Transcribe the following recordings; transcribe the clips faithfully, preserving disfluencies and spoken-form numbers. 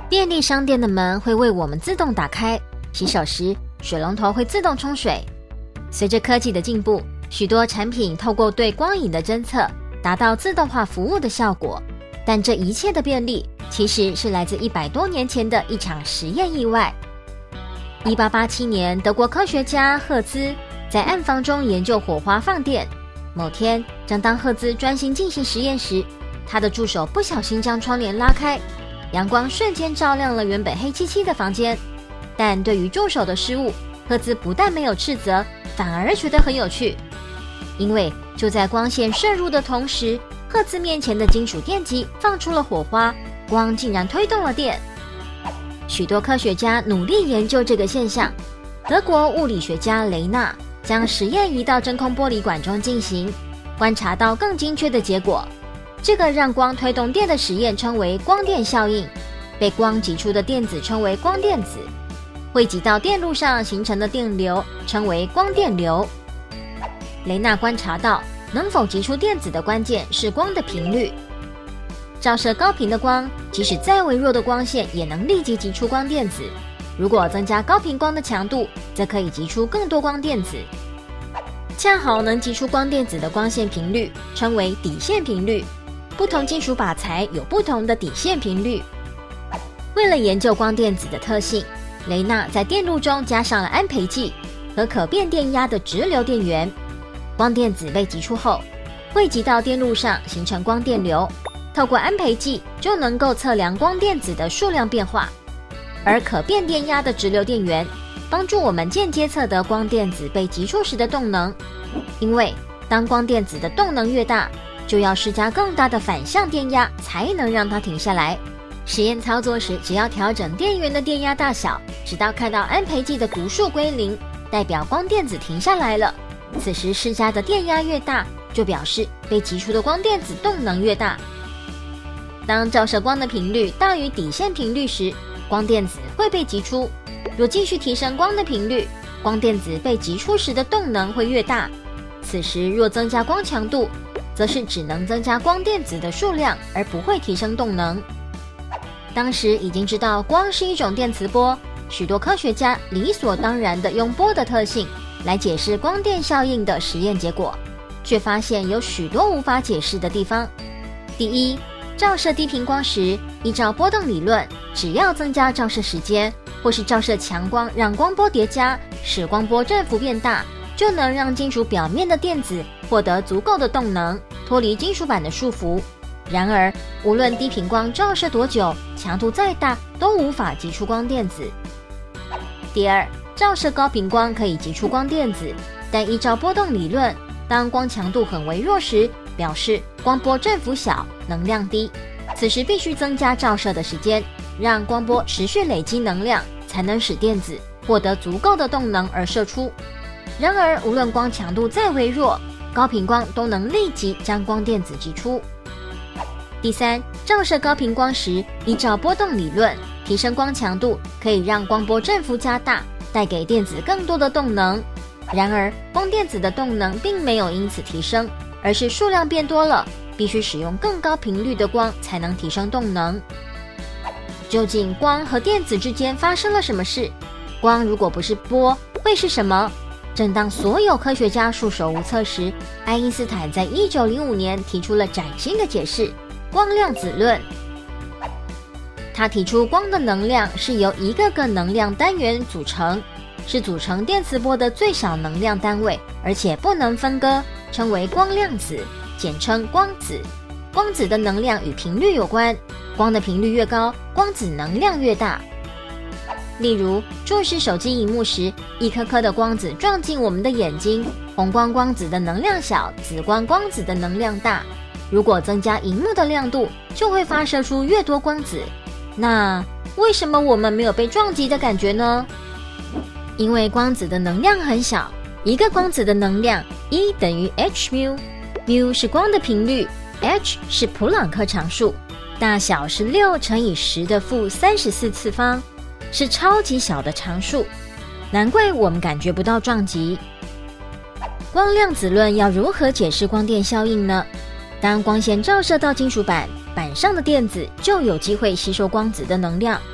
便利商店的门会为我们自动打开，洗手时水龙头会自动冲水。随着科技的进步，许多产品透过对光影的侦测，达到自动化服务的效果。但这一切的便利，其实是来自一百多年前的一场实验意外。一八八七年，德国科学家赫兹在暗房中研究火花放电。某天，正当赫兹专心进行实验时，他的助手不小心将窗帘拉开，阳光瞬间照亮了原本黑漆漆的房间。但对于助手的失误，赫兹不但没有斥责，反而觉得很有趣。因为就在光线渗入的同时，赫兹面前的金属电极放出了火花，光竟然推动了电。许多科学家努力研究这个现象。德国物理学家雷纳将实验移到真空玻璃管中进行，观察到更精确的结果。这个让光推动电的实验称为光电效应，被光击出的电子称为光电子，汇集到电路上形成的电流称为光电流。雷纳观察到，能否击出电子的关键是光的频率。照射高频的光，即使再微弱的光线也能立即击出光电子。如果增加高频光的强度，则可以击出更多光电子。恰好能击出光电子的光线频率称为底线频率。不同金属靶材有不同的底线频率。为了研究光电子的特性，雷纳在电路中加上了安培剂和可变电压的直流电源。光电子被击出后，汇集到电路上形成光电流，透过安培剂就能够测量光电子的数量变化。而可变电压的直流电源帮助我们间接测得光电子被击出时的动能，因为当光电子的动能越大，就要施加更大的反向电压才能让它停下来。实验操作时，只要调整电源的电压大小，直到看到安培剂的读数归零，代表光电子停下来了。此时施加的电压越大，就表示被击出的光电子动能越大。当照射光的频率大于底线频率时，光电子会被击出。若继续提升光的频率，光电子被击出时的动能会越大。此时若增加光强度，则是只能增加光电子的数量，而不会提升动能。当时已经知道光是一种电磁波，许多科学家理所当然地用波的特性来解释光电效应的实验结果，却发现有许多无法解释的地方。第一，照射低频光时，依照波动理论，只要增加照射时间，或是照射强光让光波叠加，使光波振幅变大，就能让金属表面的电子获得足够的动能，脱离金属板的束缚。然而，无论低频光照射多久，强度再大，都无法击出光电子。第二，照射高频光可以击出光电子，但依照波动理论，当光强度很微弱时，表示光波振幅小，能量低。此时必须增加照射的时间，让光波持续累积能量，才能使电子获得足够的动能而射出。然而，无论光强度再微弱，高频光都能立即将光电子击出。第三，照射高频光时，依照波动理论，提升光强度可以让光波振幅加大，带给电子更多的动能。然而，光电子的动能并没有因此提升，而是数量变多了，必须使用更高频率的光才能提升动能。究竟光和电子之间发生了什么事？光如果不是波，会是什么？正当所有科学家束手无策时，爱因斯坦在一九零五年提出了崭新的解释——光量子论。他提出光的能量是由一个个能量单元组成，是组成电磁波的最小能量单位，而且不能分割，称为光量子，简称光子。光子的能量与频率有关，光的频率越高，光子能量越大。例如，注视手机萤幕时，一颗颗的光子撞进我们的眼睛，红光光子的能量小，紫光光子的能量大。如果增加萤幕的亮度，就会发射出越多光子。那为什么我们没有被撞击的感觉呢？因为光子的能量很小，一个光子的能量 E 等于 h mu，mu 是光的频率， h 是普朗克常数，大小是六乘以十的负三十四次方，是超级小的常数，难怪我们感觉不到撞击。光量子论要如何解释光电效应呢？当光线照射到金属板，板上的电子就有机会吸收光子的能量，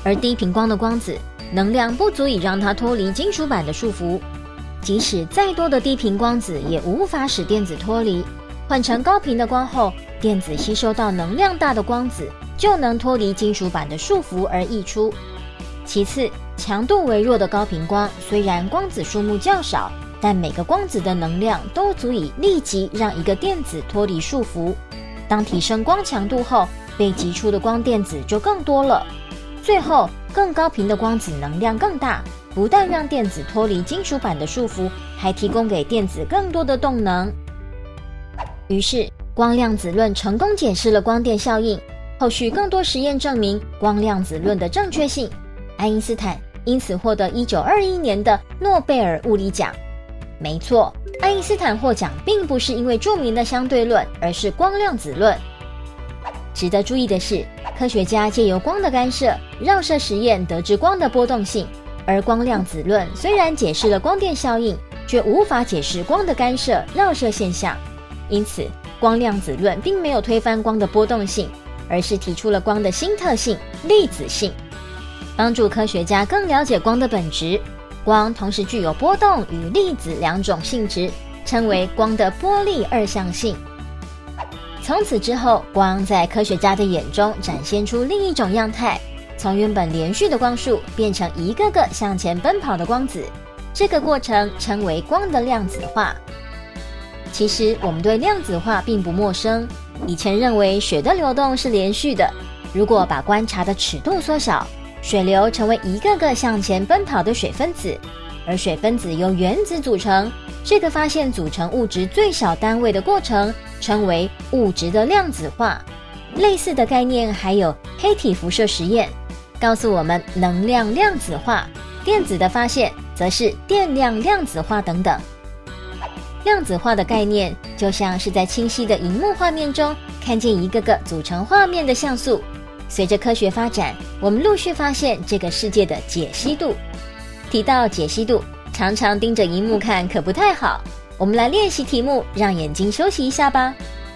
而低频光的光子能量不足以让它脱离金属板的束缚，即使再多的低频光子也无法使电子脱离。换成高频的光后，电子吸收到能量大的光子，就能脱离金属板的束缚而溢出。其次，强度微弱的高频光虽然光子数目较少，但每个光子的能量都足以立即让一个电子脱离束缚。当提升光强度后，被击出的光电子就更多了。最后，更高频的光子能量更大，不但让电子脱离金属板的束缚，还提供给电子更多的动能。于是，光量子论成功解释了光电效应。后续更多实验证明光量子论的正确性。爱因斯坦因此获得一九二一年的诺贝尔物理奖。没错，爱因斯坦获奖并不是因为著名的相对论，而是光量子论。值得注意的是，科学家借由光的干涉、绕射实验得知光的波动性，而光量子论虽然解释了光电效应，却无法解释光的干涉、绕射现象。因此，光量子论并没有推翻光的波动性，而是提出了光的新特性——粒子性，帮助科学家更了解光的本质。光同时具有波动与粒子两种性质，称为光的波粒二象性。从此之后，光在科学家的眼中展现出另一种样态，从原本连续的光束变成一个个向前奔跑的光子。这个过程称为光的量子化。其实我们对量子化并不陌生，以前认为水的流动是连续的，如果把观察的尺度缩小，水流成为一个个向前奔跑的水分子，而水分子由原子组成。这个发现组成物质最小单位的过程称为物质的量子化。类似的概念还有黑体辐射实验，告诉我们能量量子化。电子的发现则是电量量子化等等。量子化的概念就像是在清晰的荧幕画面中看见一个个组成画面的像素。随着科学发展，我们陆续发现这个世界的解析度。提到解析度，常常盯着荧幕看可不太好。我们来练习题目，让眼睛休息一下吧。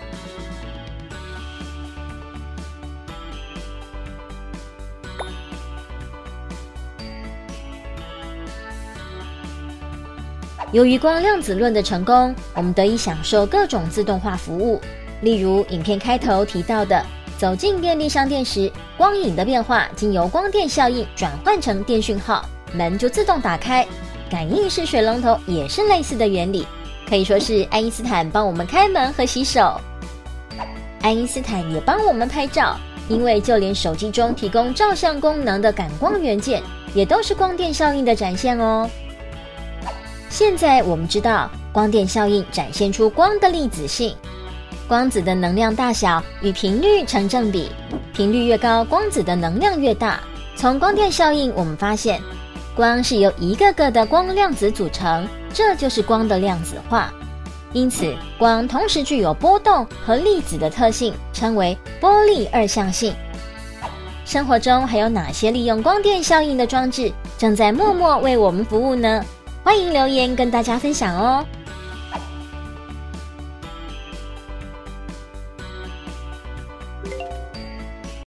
由于光量子论的成功，我们得以享受各种自动化服务，例如影片开头提到的，走进便利商店时，光影的变化经由光电效应转换成电讯号，门就自动打开。感应式水龙头也是类似的原理，可以说是爱因斯坦帮我们开门和洗手。爱因斯坦也帮我们拍照，因为就连手机中提供照相功能的感光元件，也都是光电效应的展现哦。现在我们知道，光电效应展现出光的粒子性。光子的能量大小与频率成正比，频率越高，光子的能量越大。从光电效应我们发现，光是由一个个的光量子组成，这就是光的量子化。因此，光同时具有波动和粒子的特性，称为波粒二象性。生活中还有哪些利用光电效应的装置正在默默为我们服务呢？欢迎留言跟大家分享哦。